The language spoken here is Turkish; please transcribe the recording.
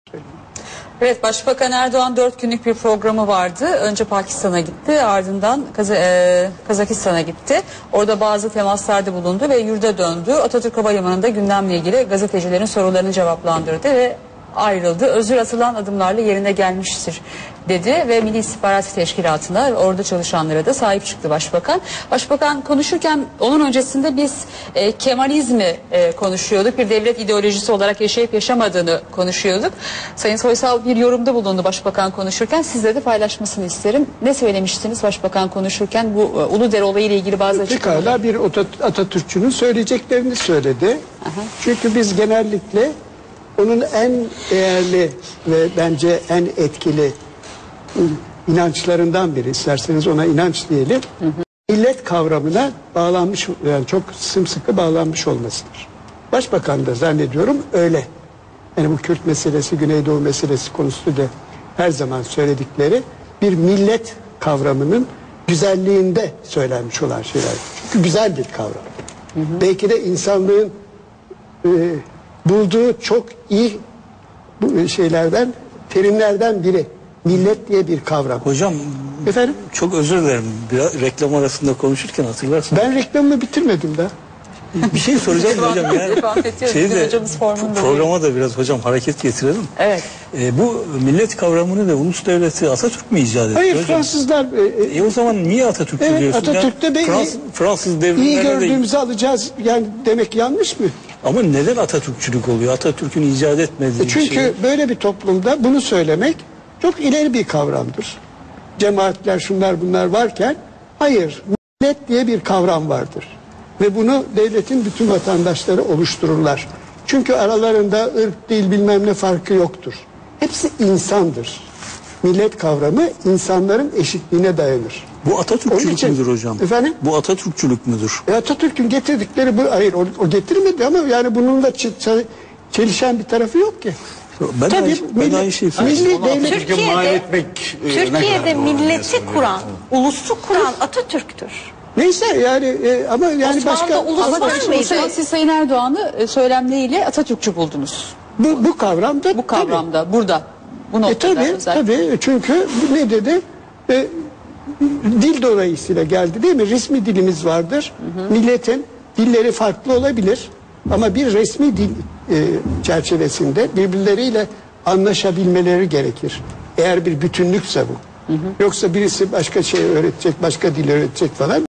Evet, Başbakan Erdoğan 4 günlük bir programı vardı. Önce Pakistan'a gitti, ardından Kazakistan'a gitti. Orada bazı temaslarda bulundu ve yurda döndü. Atatürk Havalimanı'nda gündemle ilgili gazetecilerin sorularını cevaplandırdı ve ayrıldı. Özür atılan adımlarla yerine gelmiştir dedi ve Milli İstihbarat Teşkilatı'na ve orada çalışanlara da sahip çıktı Başbakan. Başbakan konuşurken onun öncesinde biz Kemalizmi konuşuyorduk. Bir devlet ideolojisi olarak yaşayıp yaşamadığını konuşuyorduk. Sayın Soysal bir yorumda bulundu Başbakan konuşurken. Sizle de paylaşmasını isterim. Ne söylemiştiniz Başbakan konuşurken? Bu Uludere olayı ile ilgili bazı açıklamalar. Pekala bir Atatürkçünün söyleyeceklerini söyledi. Aha. Çünkü biz genellikle onun en değerli ve bence en etkili inançlarından biri, isterseniz ona inanç diyelim, millet kavramına bağlanmış, yani çok sımsıkı bağlanmış olmasıdır. Başbakan da zannediyorum öyle. Yani bu Kürt meselesi, Güneydoğu meselesi konusu da her zaman söyledikleri bir millet kavramının güzelliğinde söylenmiş olan şeyler. Çünkü güzel bir kavram. Belki de insanlığın bulduğu çok iyi şeylerden, terimlerden biri. Millet diye bir kavram. Hocam, efendim? Çok özür dilerim. Biraz reklam arasında konuşurken hatırlarsın. Ben reklamımı bitirmedim daha. Bir şey soracağım hocam. Yani programa da biraz hocam hareket getirelim. Evet. Bu millet kavramını ve ulus devleti Atatürk mü icat etti? Hayır hocam? Fransızlar. O zaman niye Atatürk evet, diyorsun? Atatürk'te de Fransız devrimlerinde iyi gördüğümüzü alacağız. Yani demek yanlış mı? Ama neden Atatürkçülük oluyor? Atatürk'ün icat etmediği çünkü şey. böyle bir toplumda bunu söylemek çok ileri bir kavramdır. Cemaatler, şunlar bunlar varken hayır, millet diye bir kavram vardır. Ve bunu devletin bütün vatandaşları oluştururlar. Çünkü aralarında ırk, dil bilmem ne farkı yoktur. Hepsi insandır. Millet kavramı insanların eşitliğine dayanır. Bu Atatürkçülük müdür hocam? Efendim? Bu Atatürkçülük müdür? Atatürk'ün getirdikleri bu, hayır o getirmedi ama yani bununla çelişen bir tarafı yok ki. Ben aynı şeyi söylüyorum. Türkiye'de milleti kuran, ulusu kuran Atatürk'tür. Neyse yani ama yani Osmanlı'da ulus var mıydı? Siz Sayın Erdoğan'ı söylemleriyle Atatürkçü buldunuz. Bu kavramda. Bu kavramda tabii. Burada. Bu noktada tabii çünkü ne dedi? Dil dolayısıyla geldi değil mi? Resmi dilimiz vardır. Milletin dilleri farklı olabilir ama bir resmi dil çerçevesinde birbirleriyle anlaşabilmeleri gerekir. Eğer bir bütünlükse bu. Yoksa birisi başka şey öğretecek, başka dil öğretecek falan.